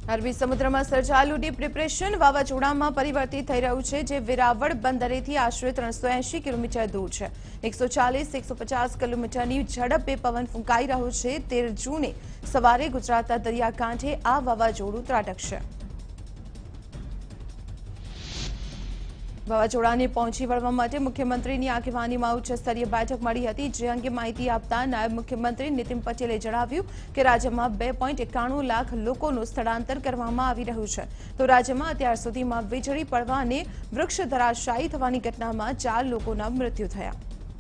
અરબી સમુદ્રમાં સર્જાયેલું deep depression વાવાઝોડામાં પરિવર્તિત થઈ રહ્યું છે, જે વેરાવળ બંદરેથી આશરે 380 કિલોમીટર દૂર છે. 140-150 કિલોમીટરની ઝડપે પવન ફૂંકાઈ રહ્યો છે. 13 જૂને સવારે ગુજરાતના દરિયાકાંઠે આ વાવાઝોડું ત્રાટકશે. વાવાઝોડાને પહોંચી વળવા માટે મુખ્યમંત્રીની આગેવાનીમાં ઉચ્ચસ્તરીય બેઠક મળી હતી, જે અંગે માહિતી આપતા નાયબ મુખ્યમંત્રી નીતિન પટેલે જણાવ્યું કે રાજ્યમાં 2.91 લાખ લોકોનું સ્થળાંતર કરવામાં આવી રહ્યું છે. તો રાજ્યમાં અત્યાર સુધીમાં વીજળી પડવા અને વૃક્ષ ધરાશાયી થવાની ઘટનામાં 4 લોકોના મૃત્યુ થયા.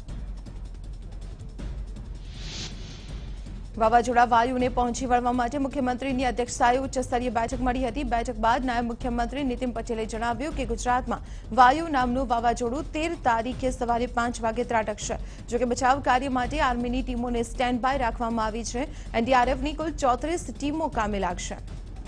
વાવાઝોડા વાયુને પહોંચી વળવા માટે મુખ્યમંત્રીની અધ્યક્ષતાએ ઉચ્ચસ્તરીય બેઠક મળી હતી. બેઠક બાદ નાયબ મુખ્યમંત્રી નીતિન પટેલે જણાવ્યું કે ગુજરાતમાં વાયુ નામનું વાવાઝોડું 13 તારીખે સવારે 5 વાગે ત્રાટકશે. જોકે બચાવ કાર્ય માટે આર્મીની ટીમોને સ્ટેન્ડ બાય રાખવામાં આવી છે. એનડીઆરએફની કુલ 34 ટીમો કામે લાગશે.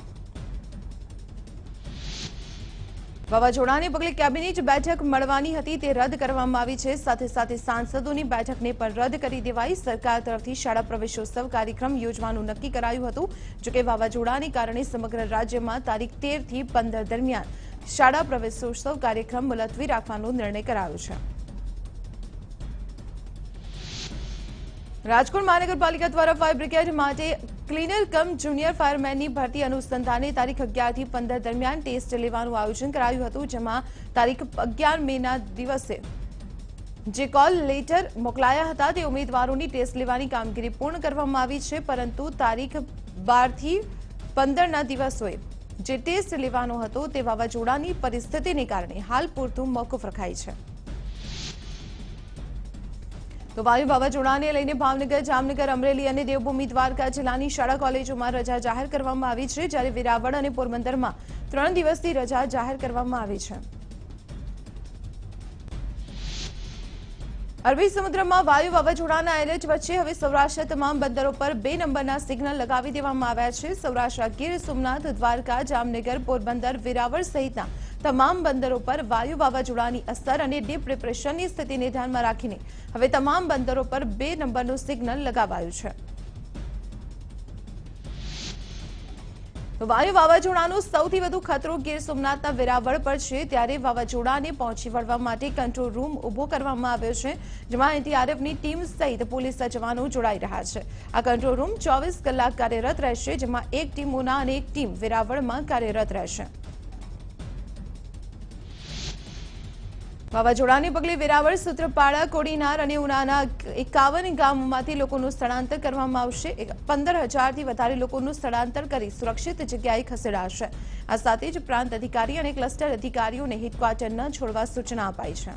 વાવાઝોડાને પગલે કેબિનેટ બેઠક મળવાની હતી, તે રદ કરવામાં આવી છે. સાથે સાથે સાંસદોની બેઠકને પણ રદ કરી દેવાઈ. સરકાર તરફથી શાળા પ્રવેશોત્સવ કાર્યક્રમ યોજવાનું નક્કી કરાયું હતું. જોકે વાવાઝોડાને કારણે સમગ્ર રાજ્યમાં તારીખ 13 થી 15 દરમિયાન શાળા પ્રવેશોત્સવ કાર્યક્રમ મુલતવી રાખવાનો નિર્ણય કરાયો છે. રાજકોટ મહાનગરપાલિકા દ્વારા ફાયર બ્રિગેડ માટે ક્લીનર કમ જુનિયર ફાયરમેનની ભરતી અનુસંધાને તારીખ 11 થી 15 દરમિયાન ટેસ્ટ લેવાનું આયોજન કરાયું હતું, જેમાં તારીખ 11 મેના દિવસે જે કોલ લેટર મોકલાયા હતા તે ઉમેદવારોની ટેસ્ટ લેવાની કામગીરી પૂર્ણ કરવામાં આવી છે. પરંતુ તારીખ 12 થી 15ના દિવસોએ જે ટેસ્ટ લેવાનો હતો તે વાવાઝોડાની પરિસ્થિતિને કારણે હાલ પૂરતું મોકૂફ રખાઈ છે. તો વાયુ વાવાઝોડાને લઈને ભાવનગર, જામનગર, અમરેલી અને દેવભૂમિ દ્વારકા જિલ્લાની શાળા કોલેજોમાં રજા જાહેર કરવામાં આવી છે, જ્યારે વેરાવળ અને પોરબંદરમાં 3 દિવસની રજા જાહેર કરવામાં આવી છે. અરબી સમુદ્રમાં વાયુ વાવાઝોડાના એલર્ટ વચ્ચે હવે સૌરાષ્ટ્ર તમામ બંદરો પર 2 નંબરના સિગ્નલ લગાવી દેવામાં આવ્યા છે. સૌરાષ્ટ્ર, ગીર સોમનાથ, દ્વારકા, જામનગર, પોરબંદર, વેરાવળ સહિતના તમામ બંદરો પર વાયુ વાવાઝોડાની અસર અને ડીપ ડિપ્રેશનની સ્થિતિને ધ્યાનમાં રાખીને હવે તમામ બંદરો પર 2 નંબરનું સિગ્નલ લગાવાયું છે. વાયુ વાવાઝોડાનો સૌથી વધુ ખતરો ગીર સોમનાથના વેરાવળ પર છે, ત્યારે વાવાઝોડાને પહોંચી વળવા માટે કંટ્રોલ રૂમ ઉભો કરવામાં આવ્યો છે, જેમાં એનડીઆરએફની ટીમ સહિત પોલીસ જવાનો જોડાઈ રહ્યા છે. આ કંટ્રોલ રૂમ 24 કલાક કાર્યરત રહેશે, જેમાં એક ટીમ ઉના અને એક ટીમ વેરાવળમાં કાર્યરત રહેશે. વાવાઝોડાને પગલે વેરાવળ, સૂત્રપાડા, કોડીનાર અને ઉનાના 51 ગામોમાંથી લોકોનું સ્થળાંતર કરવામાં આવશે. 15,000થી વધારે લોકોનું સ્થળાંતર કરી સુરક્ષિત જગ્યાએ ખસેડાશે. આ સાથે જ પ્રાંત અધિકારી અને ક્લસ્ટર અધિકારીઓને હેડક્વાર્ટર ન છોડવા સૂચના અપાઈ છે.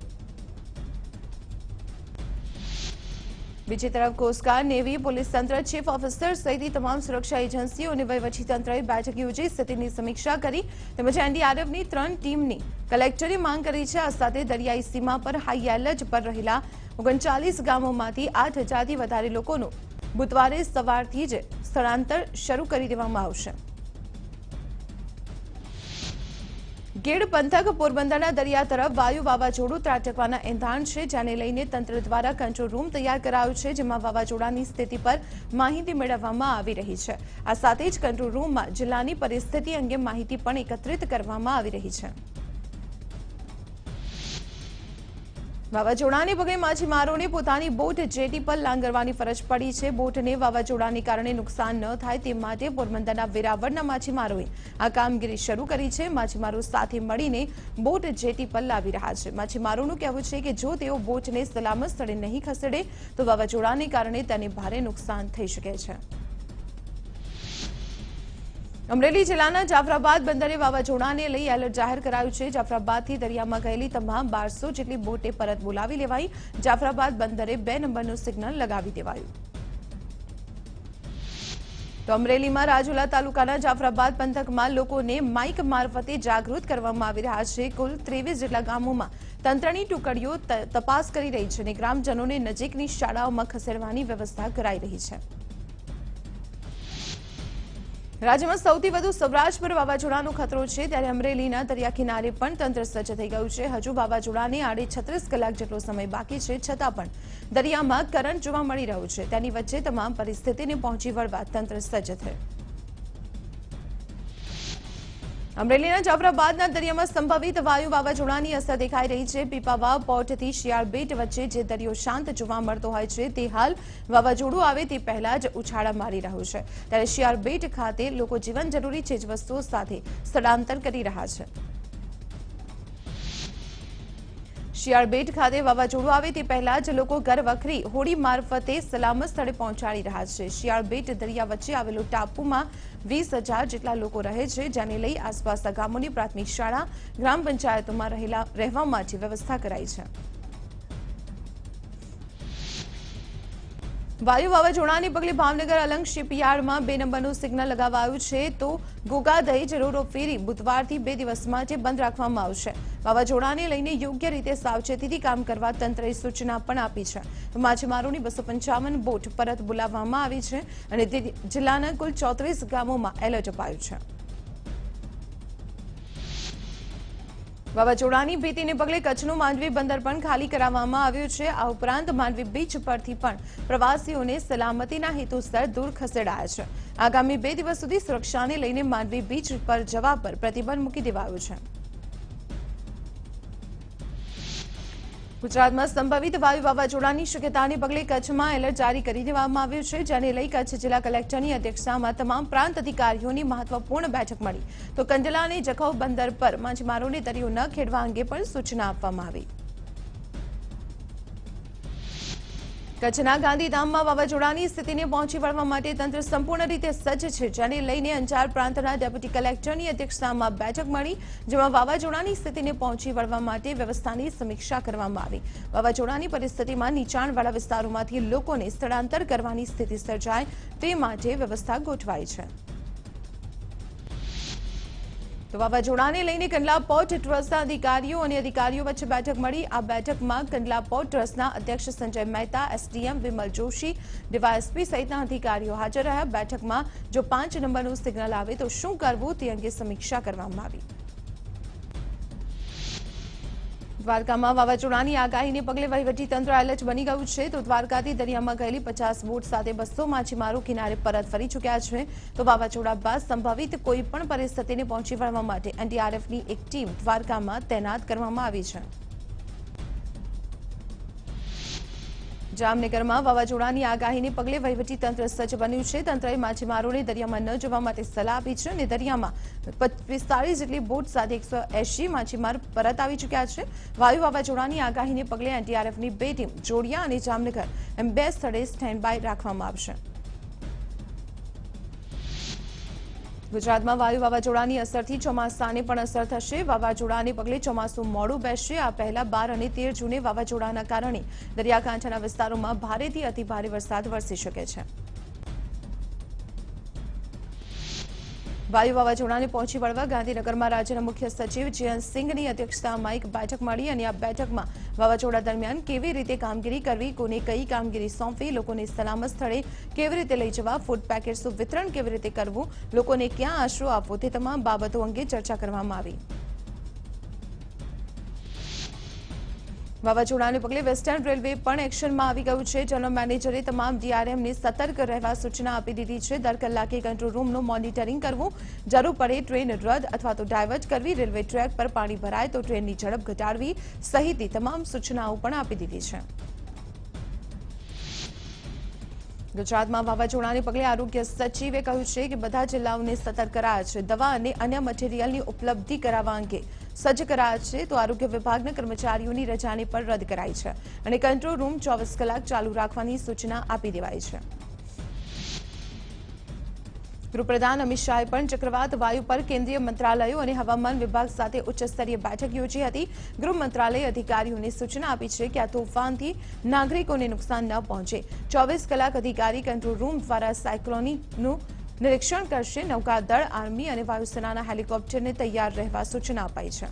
બીજી તરફ કોસ્ટગાર્ડ, નેવી, પોલીસ તંત્ર, ચીફ ઓફિસર સહિતની તમામ સુરક્ષા એજન્સીઓ અને વહીવટીતંત્રએ બેઠક યોજી સ્થિતિની સમીક્ષા કરી, તેમજ એનડીઆરએફની 3 ટીમની કલેક્ટરે માંગ કરી છે. આ સાથે દરિયાઈ સીમા પર હાઈ એલર્ટ પર રહેલા 39 ગામોમાંથી 8,000થી વધારે લોકોનું બુધવારે સવારથી જ સ્થળાંતર શરૂ કરી દેવામાં આવશે. ગીર પંથક, પોરબંદરના દરિયા તરફ વાયુ વાવાઝોડું ત્રાટકવાના એંધાણ છે, જેને લઈને તંત્ર દ્વારા કંટ્રોલ રૂમ તૈયાર કરાયો છે, જેમાં વાવાઝોડાની સ્થિતિ પર માહિતી મેળવવામાં આવી રહી છે. આ સાથે જ કંટ્રોલ રૂમમાં જિલ્લાની પરિસ્થિતિ અંગે માહિતી પણ એકત્રિત કરવામાં આવી રહી છે. વાવાઝોડાને પગલે માછીમારોને પોતાની બોટ જેટી પર લાંગરવાની ફરજ પડી છે. બોટને વાવાઝોડાને કારણે નુકસાન ન થાય તે માટે પોરબંદરના વેરાવળના માછીમારોએ આ કામગીરી શરૂ કરી છે. માછીમારો સાથે મળીને બોટ જેટી પર લાવી રહ્યા છે. માછીમારોનું કહેવું છે કે જો તેઓ બોટને સલામત સ્થળે નહીં ખસેડે તો વાવાઝોડાને કારણે તેને ભારે નુકસાન થઈ શકે છે. અમરેલી જિલ્લાના જાફરાબાદ બંદરે વાવાઝોડાને લઈ એલર્ટ જાહેર કરાયું છે. જાફરાબાદથી દરિયામાં ગયેલી તમામ 1200 જેટલી બોટે પરત બોલાવી લેવાઈ. જાફરાબાદ બંદરે 2 નંબરનું સિગ્નલ લગાવી દેવાયું. તો અમરેલીમાં રાજુલા તાલુકાના જાફરાબાદ પંથકમાં લોકોને માઇક મારફતે જાગૃત કરવામાં આવી રહ્યા છે. કુલ 23 જેટલા ગામોમાં તંત્રની ટુકડીઓ તપાસ કરી રહી છે અને ગ્રામજનોને નજીકની શાળાઓમાં ખસેડવાની વ્યવસ્થા કરાઈ રહી છે. રાજ્યમાં સૌથી વધુ સૌરાષ્ટ્ર પર વાવાઝોડાનો ખતરો છે, ત્યારે અમરેલીના દરિયા કિનારે પણ તંત્ર સજ્જ થઈ ગયું છે. હજુ વાવાઝોડાને આડે 36 કલાક જેટલો સમય બાકી છે, છતાં પણ દરિયામાં કરંટ જોવા મળી રહ્યો છે. તેની વચ્ચે તમામ પરિસ્થિતિને પહોંચી વળવા તંત્ર સજ્જ થયું. અમરેલીના જાફરાબાદના દરિયામાં સંભવિત વાયુ વાવાઝોડાની અસર દેખાઈ રહી છે। પીપાવાવ પોર્ટથી શિયાળબેટ વચ્ચે જે દરિયો શાંત જોવા મળતો હોય છે તે હાલ વાવાઝોડું આવે તે પહેલા જ ઉછાળા મારી રહ્યું છે। ત્યારે શિયાળબેટ ખાતે લોકો જીવન જરૂરી ચીજવસ્તુઓ સાથે સ્થળાંતર કરી રહ્યા છે। શિયાળબેટ ખાતે વાવાઝોડું આવે તે પહેલા જ લોકો ઘર વખરી હોડી મારફતે સલામત સ્થળે પહોંચાડી રહ્યા છે। શિયાળબેટ દરિયા વચ્ચે આવેલો ટાપુમાં 20,000 જેટલા લોકો રહે છે, જેને લઈ આસપાસના ગામોની પ્રાથમિક શાળા, ગ્રામ પંચાયતોમાં રહેવા માટે વ્યવસ્થા કરાઈ છે। વાયુ વાવાઝોડાને પગલે ભાવનગર અલંગ શિપયાર્ડમાં 2 નંબરનું સિગ્નલ લગાવાયું છે, તો ગોગાદહેજ રો-રો ફેરી બુધવારથી 2 દિવસ માટે બંધ રાખવામાં આવશે। વાવાઝોડાને લઈને યોગ્ય રીતે સાવચેતીથી કામ કરવા તંત્રએ સૂચના પણ આપી છે। માછીમારોની 255 બોટ પરત બોલાવવામાં આવી છે અને જિલ્લાના કુલ 34 ગામોમાં એલર્ટ અપાયું છે। વાવાઝોડાની ભીતિને પગલે કચ્છનું માંડવી બંદર પણ ખાલી કરાવવામાં આવ્યું છે। આ ઉપરાંત માંડવી બીચ પરથી પણ પ્રવાસીઓને સલામતીના હેતુસર દૂર ખસેડાયા છે। આગામી 2 દિવસ સુધી સુરક્ષાને લઈને માંડવી બીચ પર જવા પર પ્રતિબંધ મૂકી દેવાયો છે। ગુજરાતમાં સંભવિત વાયુ વાવાઝોડાની શક્યતાને પગલે કચ્છમાં એલર્ટ જારી કરી દેવામાં આવ્યું છે, જેને લઈ કચ્છ જિલ્લા કલેક્ટરની અધ્યક્ષતામાં તમામ પ્રાંત અધિકારીઓની મહત્વપૂર્ણ બેઠક મળી, તો કંડલા અને જખૌ બંદર પર માછીમારોને દરિયો ન ખેડવા અંગે પણ સૂચના આપવામાં આવી। કચ્છના ગાંધીધામમાં વાવાઝોડાની સ્થિતિને પહોંચી વળવા માટે તંત્ર સંપૂર્ણ રીતે સજ્જ છે, જેને લઈને અંજાર પ્રાંતના ડેપ્યુટી કલેક્ટરની અધ્યક્ષતામાં બેઠક મળી, જેમાં વાવાઝોડાની સ્થિતિને પહોંચી વળવા માટે વ્યવસ્થાની સમીક્ષા કરવામાં આવી। વાવાઝોડાની પરિસ્થિતિમાં નીચાણવાળા વિસ્તારોમાંથી લોકોને સ્થળાંતર કરવાની સ્થિતિ સર્જાય તે માટે વ્યવસ્થા ગોઠવાઈ છે। તો વાવાઝોડાને લઈને કંડલા પોર્ટ ટ્રસ્ટના અધિકારીઓ વચ્ચે બેઠક મળી। આ બેઠકમાં કંડલા પોર્ટ ટ્રસ્ટના અધ્યક્ષ સંજય મહેતા, એસડીએમ વિમલ જોશી, ડીવાયએસપી સહિતના અધિકારીઓ હાજર રહ્યા। બેઠકમાં જો 5 નંબરનું સિગ્નલ આવે તો શું કરવું તે અંગે સમીક્ષા કરવામાં આવી। દ્વારકામાં વાવાઝોડાની આગાહીને પગલે વહીવટીતંત્ર એલર્ટ બની ગયું છે, તો દ્વારકાથી દરિયામાં ગયેલી 50 બોટ સાથે 200 માછીમારો કિનારે પરત ફરી ચૂક્યા છે। તો વાવાઝોડા બાદ સંભવિત કોઈ પણ પરિસ્થિતિને પહોંચી વળવા માટે એનડીઆરએફની એક ટીમ દ્વારકામાં તૈનાત કરવામાં આવી છે। જામનગરમાં વાવાઝોડાની આગાહીને પગલે વહીવટીતંત્ર સજ્જ બન્યું છે। તંત્રએ માછીમારોને દરિયામાં ન જવા માટે સલાહ આપી છે અને દરિયામાં 45 જેટલી બોટ સાથે 180 માછીમાર પરત આવી ચૂક્યા છે। વાયુ વાવાઝોડાની આગાહીને પગલે એનડીઆરએફની 2 ટીમ જોડિયા અને જામનગર એમ 2 સ્થળે સ્ટેન્ડ બાય રાખવામાં આવશે। ગુજરાતમાં વાયુ વાવાઝોડાની અસરથી ચોમાસાને પણ અસર થશે। વાવાઝોડાને પગલે ચોમાસું મોડું બેસશે। આ પહેલા 12 અને 13 જૂને વાવાઝોડાના કારણે દરિયાકાંઠાના વિસ્તારોમાં ભારેથી અતિભારે વરસાદ વરસી શકે છે। વાયુ વાવાઝોડાને પહોંચી વળવા ગાંધીનગરમાં રાજ્યના મુખ્ય સચિવ જીએન સિંઘની અધ્યક્ષતામાં એક બેઠક મળી અને આ બેઠકમાં વાવાઝોડા દરમિયાન કેવી રીતે કામગીરી કરવી, કોને કઈ કામગીરી સોંપવી, લોકોને સલામત સ્થળે કેવી રીતે લઈ જવા, ફૂડ પેકેટ્સનું વિતરણ કેવી રીતે કરવું, લોકોને ક્યાં આશરો આપવો તે તમામ બાબતો અંગે ચર્ચા કરવામાં આવી। વાવાઝોડાને પગલે વેસ્ટર્ન રેલવે પણ એક્શનમાં આવી ગયું છે। જનરલ મેનેજરે તમામ ડીઆરએમને સતર્ક રહેવા સૂચના આપી દીધી છે। દર કલાકે કંટ્રોલ રૂમનું મોનિટરિંગ કરવું, જરૂર પડે ટ્રેન રદ અથવા તો ડાયવર્ટ કરવી, રેલવે ટ્રેક પર પાણી ભરાય તો ટ્રેનની ઝડપ ઘટાડવી સહિતની તમામ સૂચનાઓ પણ આપી દીધી છે। ગુજરાતમાં વાવાઝોડાને પગલે આરોગ્ય સચિવે કહ્યું છે કે બધા જિલ્લાઓને સતર્ક કરાયા છે। દવા અને અન્ય મટીરીયલની ઉપલબ્ધિ કરાવવા અંગે સજ્જ કરાયા છે, તો આરોગ્ય વિભાગના કર્મચારીઓની રજાને પણ રદ કરાઈ છે અને કંટ્રોલ રૂમ 24 કલાક ચાલુ રાખવાની સૂચના આપી દેવાઈ છે। ગૃહપ્રધાન અમિત શાહે પણ ચક્રવાત વાયુ પર કેન્દ્રીય મંત્રાલયો અને હવામાન વિભાગ સાથે ઉચ્ચસ્તરીય બેઠક યોજી હતી। ગૃહ મંત્રાલયે અધિકારીઓને સૂચના આપી છે કે આ તોફાનથી નાગરિકોને નુકસાન ન પહોંચે। 24 કલાક અધિકારી કંટ્રોલ રૂમ દ્વારા સાયક્લોનનું નિરીક્ષણ કરશે। નૌકાદળ, આર્મી અને વાયુસેનાના હેલિકોપ્ટરને તૈયાર રહેવા સૂચના અપાઈ છે।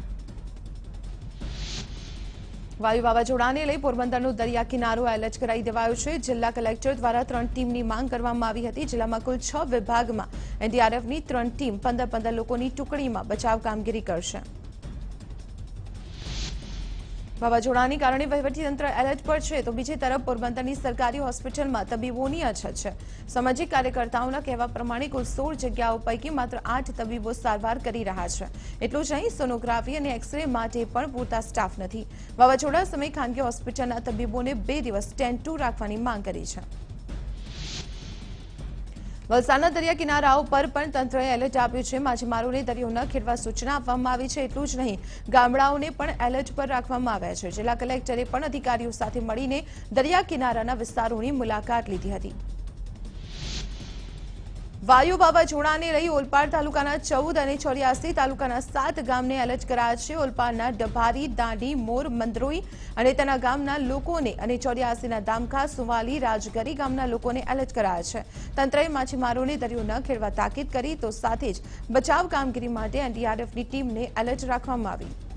વાયુ વાવાઝોડાને લઈ પોરબંદરનો દરિયા કિનારો એલર્ટ કરાઈ દેવાયો છે। જિલ્લા કલેક્ટર દ્વારા 3 ટીમની માંગ કરવામાં આવી હતી। જિલ્લામાં કુલ 6 વિભાગમાં એનડીઆરએફની 3 ટીમ 15 લોકોની ટુકડીમાં બચાવ કામગીરી કરશે। વાવાઝોડાને કારણે વહીવટીતંત્ર એલર્ટ પર છે તો બીજી તરફ પોરબંદરની સરકારી હોસ્પિટલમાં તબીબોની અછત છે। સામાજિક કાર્યકર્તાઓના કહેવા પ્રમાણે કુલ 16 જગ્યાઓ પૈકી માત્ર 8 તબીબો સારવાર કરી રહ્યા છે। એટલું જ નહીં, સોનોગ્રાફી અને એક્સરે માટે પણ પૂરતા સ્ટાફ નથી। વાવાઝોડા સમયે ખાનગી હોસ્પિટલના તબીબોને 2 દિવસ સ્ટેન્ડ 2 રાખવાની માંગ કરી છે। વલસાડના દરિયા કિનારાઓ પર પણ તંત્રએ એલર્ટ આપ્યું છે। માછીમારોને દરિયો ન ખેડવા સૂચના આપવામાં આવી છે। એટલું જ નહીં, ગામડાઓને પણ એલર્ટ પર રાખવામાં આવ્યા છે। જિલ્લા કલેક્ટરે પણ અધિકારીઓ સાથે મળીને દરિયા કિનારાના વિસ્તારોની મુલાકાત લીધી હતી। વાયુ વાવાઝોડાને લઈ ઓલપાડ તાલુકાના 14 અને 84 તાલુકાના 7 ગામને એલર્ટ કરાયા છે। ઓલપાડના ડભારી, દાંડી, મોર, મંદરોઈ અને તેના ગામના લોકોને અને 84ના દામખા, સુવાલી, રાજગરી ગામના લોકોને એલર્ટ કરાયા છે। તંત્રએ માછીમારોને દરિયો ન ખેડવા તાકીદ કરી તો સાથે જ બચાવ કામગીરી માટે એનડીઆરએફની ટીમને એલર્ટ રાખવામાં આવી।